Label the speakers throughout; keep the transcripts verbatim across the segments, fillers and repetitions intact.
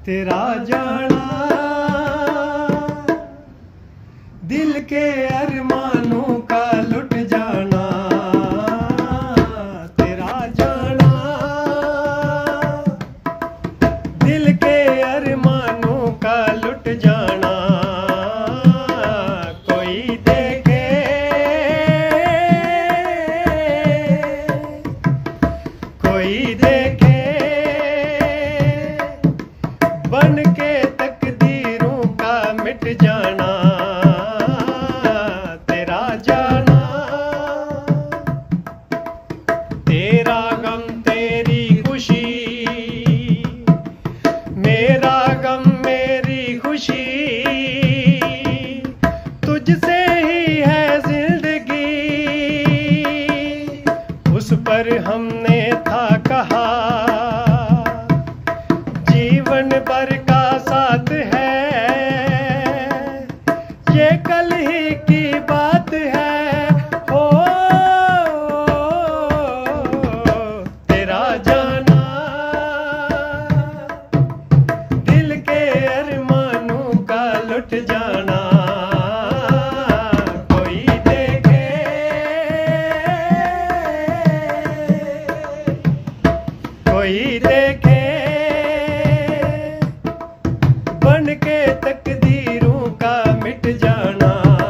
Speaker 1: तेरा जाना दिल के अरमानों का लुट जाना, तेरा जाना दिल के अरमानों का लुट जाना। कोई देखे कोई देखे बन के तकदीरों का मिट जाना, तेरा जाना तेरा गम तेरी खुशी, मेरा गम मेरी खुशी, तुझसे ही है जिंदगी। उस पर हमने था कहा जीवन भर का साथ है, ये कल ही की बात है। हो तेरा जाना दिल के अरमानों का लुट जाना। कोई देखे कोई देखे बन के तकदीरों का मिट जाना,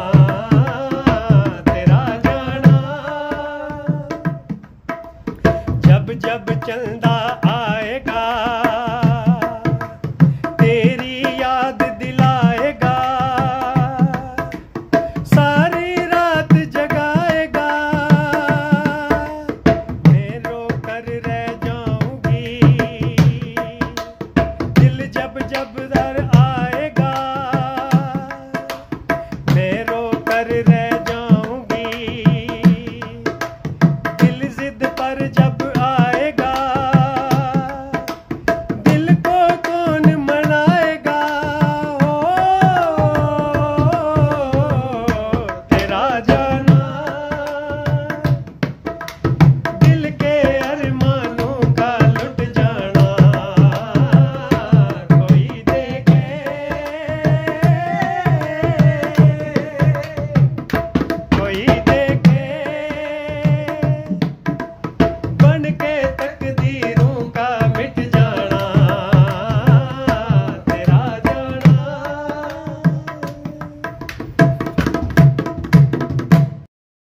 Speaker 1: तेरा जाना। जब जब चलता आएगा तेरी याद दिलाएगा, सारी रात जगाएगा, मैं रो कर रह जाऊंगी दिल जब जब